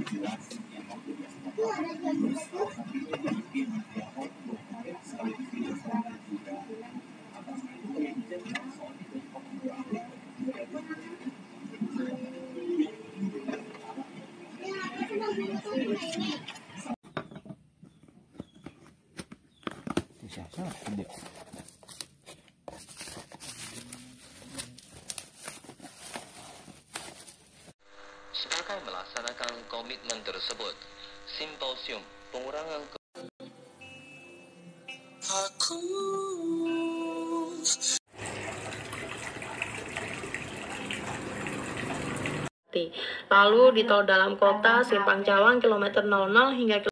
Sebagai melaksanakan komitmen tersebut, simposium pengurangan lalu di tol dalam kota Simpang Cawang kilometer 00 hingga